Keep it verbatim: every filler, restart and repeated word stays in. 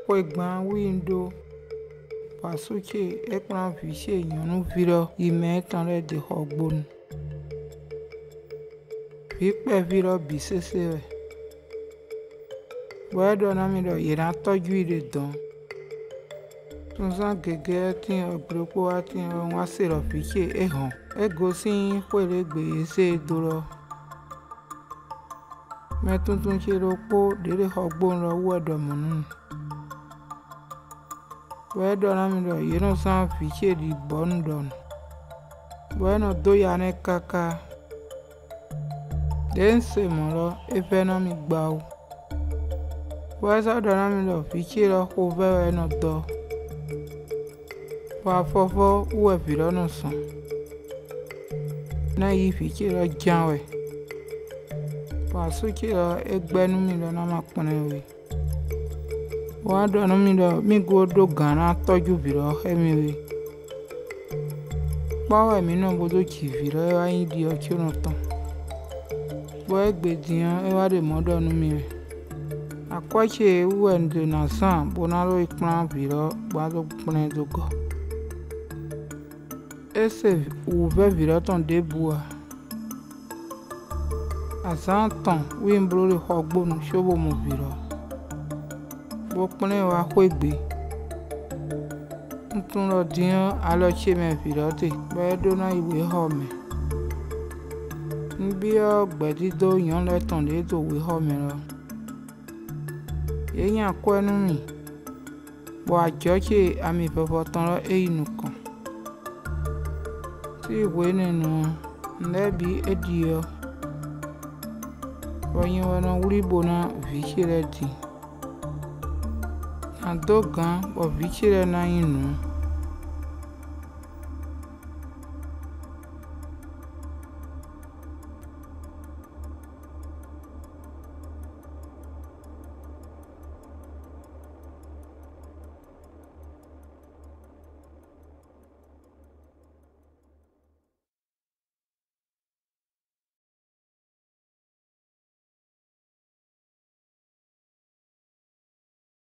Kwegban window Pasuche ekran fiche yonu viro ime tanre de hogbon. Vikpe viro bisesewe. Wedo na mi do yena toju ide don. Tunsan gege tin ogrupo atin wa sero fiche ehon. Ego sin kwele gbe se doro. Me tuntun chero po dere hogbon ro wedo monun. Wedo na mi do yeno san fiche di bon don. Bueno do yane kaka. Den se moro efe na mi gbau. Wesa do na mi do fiche ro ho vewe no do. Wa fofo uwe viro no son. Na yi fiche ro janwe. Wa suche ro egbenu mi do na makpone we. Wa do na mi do mi go do gana toju viro emi we. Bawe mi no bodo chi viro e wa yin di ocho no ton. Bo e Gbedji e wa de modo nu mi we. Akwache uwe ndo na san bonalo ikpan viro gbado pone do go. Ese uve viro ton debua. Azan ton wimbro le hogbo no shobo mo viro. Bo pone wa kwegbe. Ntun lo diyan alo che me viro te. Bo do na iwe ho me. Nbi o Gbedji do yan le ton de do we ho me lo. Eyan kwenu mi. Bo ajo che ami fofo ton lo e inu kan. Ti we nenu nlebi edio. Oyin wana wuri bona vichire di. Adogan bo vichire na inu.